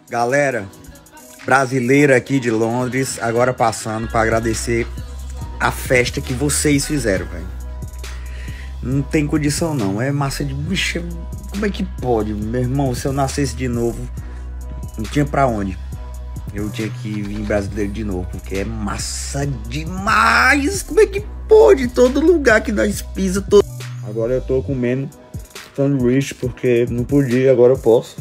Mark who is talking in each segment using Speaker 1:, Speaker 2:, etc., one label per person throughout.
Speaker 1: Galera brasileira aqui de Londres, agora passando para agradecer a festa que vocês fizeram, velho. Não tem condição não, é massa de bicho. Como é que pode, meu irmão? Se eu nascesse de novo, não tinha pra onde. Eu tinha que vir brasileiro de novo, porque é massa demais. Como é que pode? Todo lugar que nós pisa, todo... Agora eu tô comendo sanduíche porque não podia, agora eu posso.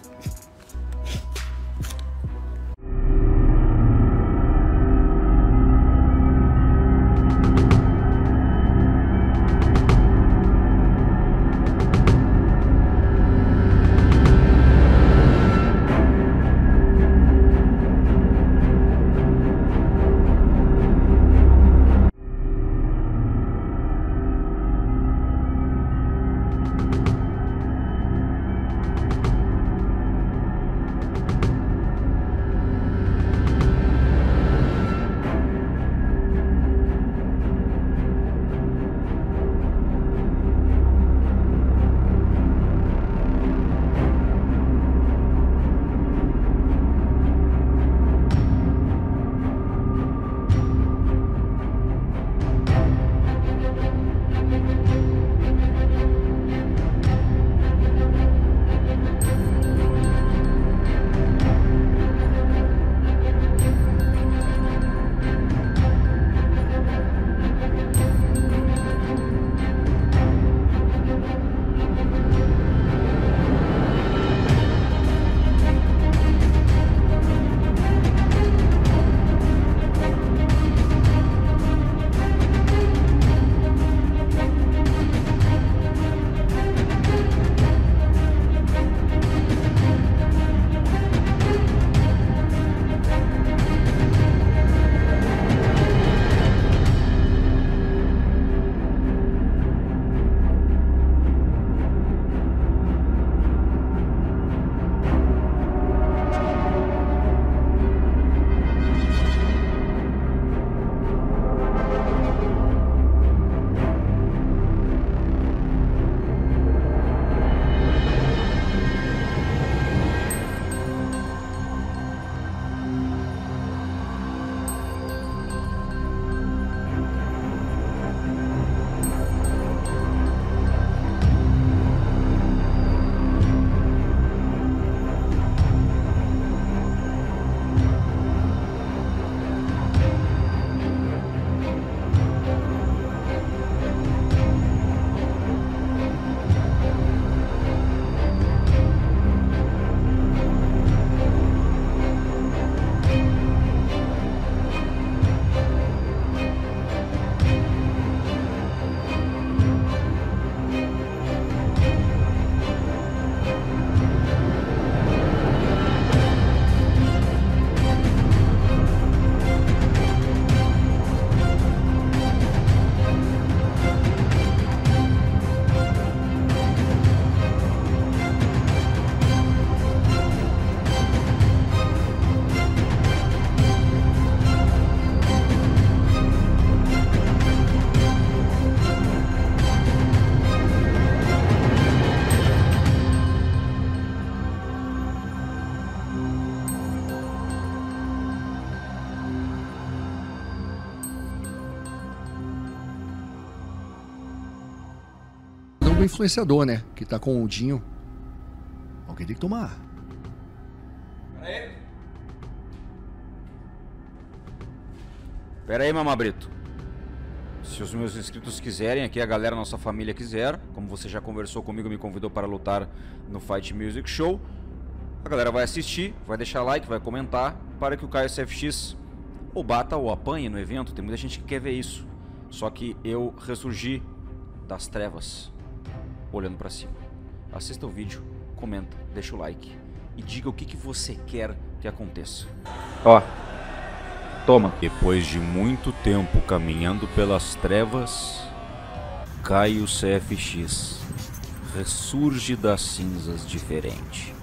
Speaker 2: Do influenciador, né? Que tá com o Dinho. Alguém tem que tomar.
Speaker 3: Pera aí, Mamabrito. Se os meus inscritos quiserem, aqui a galera, nossa família quiser, como você já conversou comigo, me convidou para lutar no Fight Music Show, a galera vai assistir, vai deixar like, vai comentar, para que o Caio CFX ou bata ou apanhe no evento. Tem muita gente que quer ver isso. Só que eu ressurgi das trevas, olhando pra cima. Assista o vídeo, comenta, deixa o like e diga o que você quer que aconteça. Ó, toma. Depois de muito tempo caminhando pelas trevas, Caio CFX ressurge das cinzas diferente.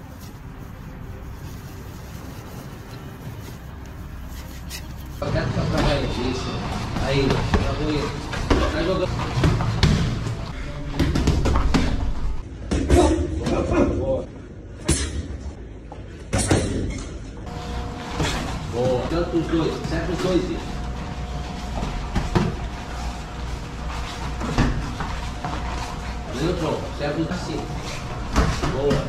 Speaker 4: Aí, tá jogando. Boa. Tanto os dois. Certo os dois, isso. Neutron. Certo os assim. Boa.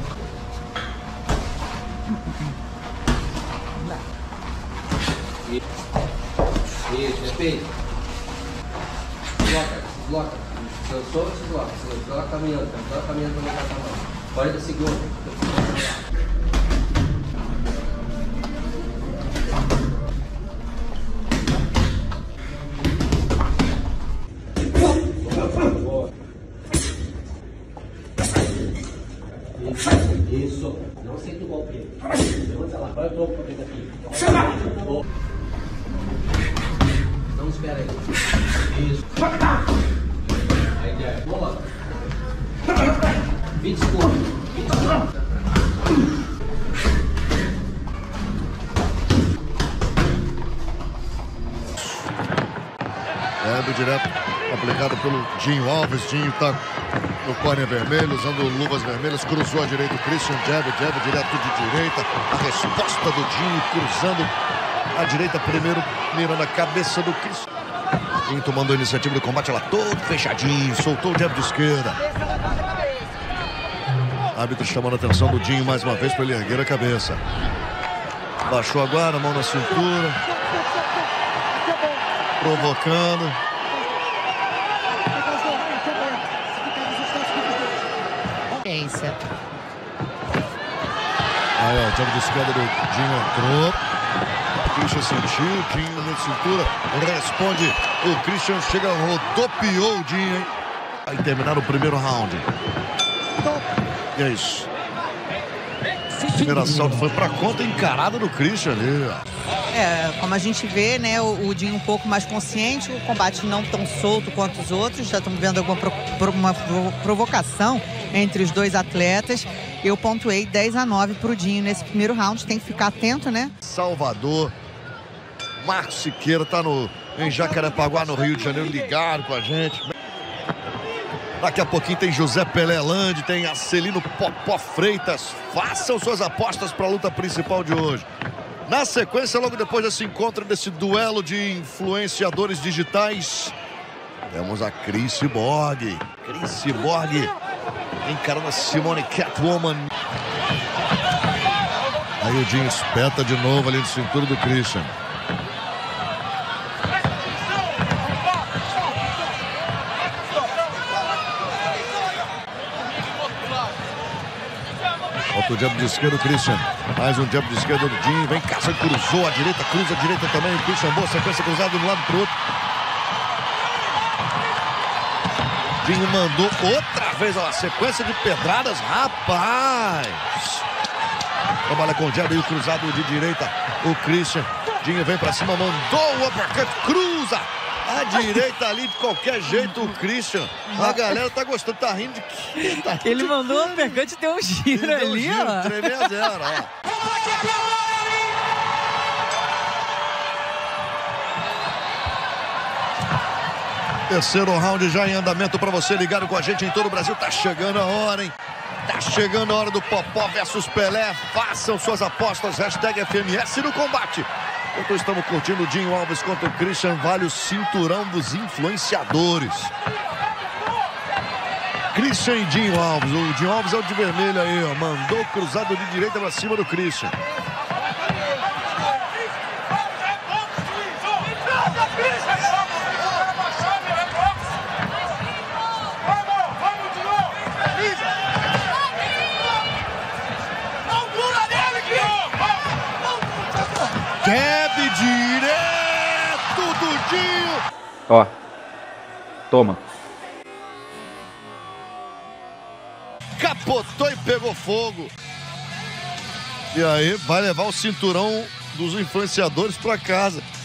Speaker 4: Isso, respeito. Desloca. Descansou, desloca. Desloca caminhando. Desloca caminhando para levantar a mão. 40 segundos. Isso. Não aceita o golpe. Levanta lá. Olha o tronco pra pegar aqui. Não espera aí. Isso. Aí, der. Boa. 20 segundos. 20 segundos.
Speaker 2: Do direto, aplicado pelo Dinho Alves. Dinho tá no corner vermelho, usando luvas vermelhas, cruzou a direita o Christian, jab direto de direita. A resposta do Dinho, cruzando a direita primeiro, mirando a cabeça do Christian. Dinho tomando a iniciativa do combate, ela todo fechadinho, soltou o jab de esquerda. Árbitro chamando a atenção do Dinho mais uma vez para ele erguer a cabeça. Baixou agora, mão na cintura, provocando. Aí, ó, o jab de esquerda do Dinho entrou. Christian sentiu, Dinho na cintura. Responde, o Christian chega, rodopiou o Dinho, hein? Vai terminar o primeiro round. E é isso. O primeiro assalto foi pra conta, encarada do Christian ali, ó.
Speaker 5: Como a gente vê, né, o Dinho um pouco mais consciente, o combate não tão solto quanto os outros. Já estamos vendo uma provocação entre os dois atletas. Eu pontuei 10-9 pro Dinho nesse primeiro round. Tem que ficar atento, né?
Speaker 2: Salvador. Marcos Siqueira tá em Jacarepaguá, no Rio de Janeiro, ligado com a gente. Daqui a pouquinho tem José Pelé Lande, tem Acelino Popó Freitas. Façam suas apostas para a luta principal de hoje. Na sequência, logo depois desse encontro, desse duelo de influenciadores digitais, temos a Cris Cyborg. Cris Cyborg encarando a Simone Catwoman. Aí o Dinho espeta de novo ali de cintura do Christian. Outro jab de esquerda do Christian. Mais um jab de esquerda do Dinho. Vem caça, cruzou a direita, cruza a direita também. O Christian, boa sequência cruzada de um lado pro outro. Dinho mandou outra vez a sequência de pedradas, rapaz. Trabalha com o jab e o cruzado de direita, o Christian. Dinho vem pra cima, mandou o uppercut, cruza a direita ali de qualquer jeito, o Christian. A galera tá gostando, tá rindo de quê? Tá rindo
Speaker 5: Ele mandou o uppercut e deu um giro ali, ó.
Speaker 2: 3-0, ó. Terceiro round já em andamento para você ligado com a gente em todo o Brasil. Tá chegando a hora, hein? Tá chegando a hora do Popó versus Pelé. Façam suas apostas. Hashtag FMS no combate. Enquanto estamos curtindo o Dinho Alves contra o Christian, vale o cinturão dos influenciadores. Christian e Dinho Alves. O Dinho Alves é o de vermelho aí, ó. Mandou cruzado de direita para cima do Christian. Jab direto do Dinho.
Speaker 3: Ó, toma.
Speaker 2: Capotou e pegou fogo. E aí vai levar o cinturão dos influenciadores para casa.